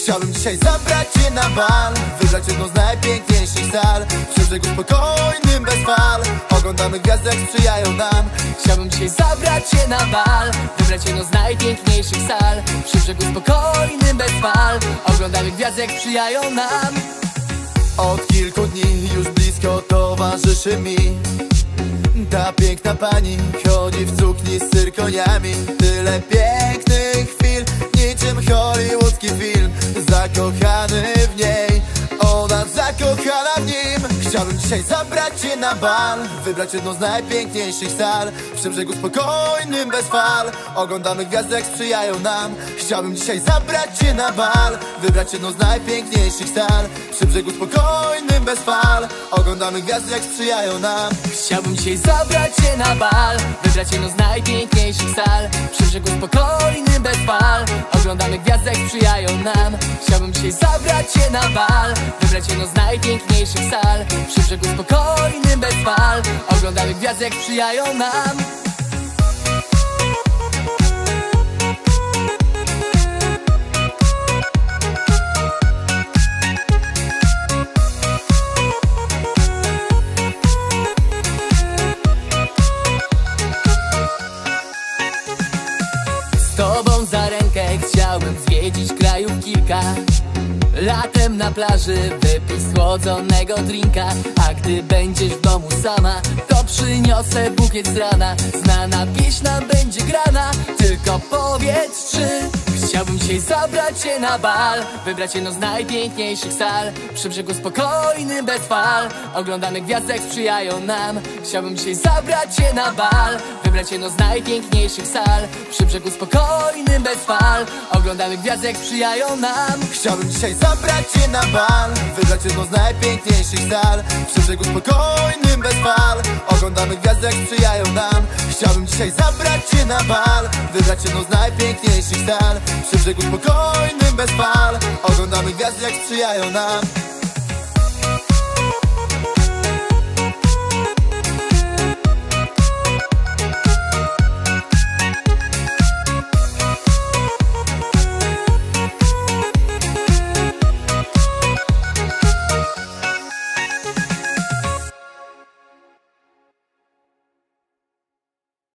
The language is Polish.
Chciałbym dzisiaj zabrać cię na bal, wybrać jedną z najpiękniejszych sal, przy brzegu spokojnym, bez fal. Oglądamy gwiazdy, jak sprzyjają nam. Chciałbym dzisiaj zabrać cię na bal, wybrać jedną z najpiękniejszych sal, przy brzegu spokojnym, bez fal. Oglądamy gwiazdy, jak sprzyjają nam. Od kilku dni już blisko towarzyszy mi ta piękna pani, chodzi w sukni z cyrkoniami. Tyle pięknych chwil, niczym hollywoodzki film. Zakochany w niej, ona zakochana w nim. Chciałbym dzisiaj zabrać cię na bal, wybrać jedną z najpiękniejszych sal, przy brzegu spokojnym, bez fal. Oglądamy gwiazdy, jak sprzyjają nam. Chciałbym dzisiaj zabrać cię na bal, wybrać jedną z najpiękniejszych sal, przy brzegu spokojnym, bez fal. Oglądamy gwiazdy, jak sprzyjają nam. Chciałbym dzisiaj zabrać cię na bal, wybrać jedną z najpiękniejszych sal, przy brzegu spokojnym, bez fal. Oglądamy gwiazdy, jak sprzyjają nam. Chciałbym dzisiaj zabrać cię na bal, wybrać jedną z najpiękniejszych sal, przy brzegu spokojnym, bez fal. Oglądamy gwiazdy, jak sprzyjają nam. Z tobą za rękę chciałbym zwiedzić krajów kilka. Latem na plaży wypić schłodzonego drinka. A gdy będziesz w domu sama, to przyniosę bukiet z rana. Znana pieśń nam będzie grana, tylko powiedz czy. Chciałbym dzisiaj zabrać cię na bal, wybrać jedną z najpiękniejszych sal, przy brzegu spokojnym, bez fal. Oglądamy gwiazdy, jak sprzyjają nam. Chciałbym dzisiaj zabrać cię na bal, wybrać jedną z najpiękniejszych sal, przy brzegu spokojnym, bez fal. Oglądamy gwiazdy, jak sprzyjają nam. Chciałbym dzisiaj zabrać cię na bal, wybrać jedną z najpiękniejszych sal, przy brzegu spokojnym, bez fal. Oglądamy gwiazdy, jak sprzyjają nam. Chciałbym dzisiaj zabrać cię na bal, wybrać jedną z najpiękniejszych sal, przy brzegu spokojnym, bez fal. Oglądamy gwiazdy, jak sprzyjają nam.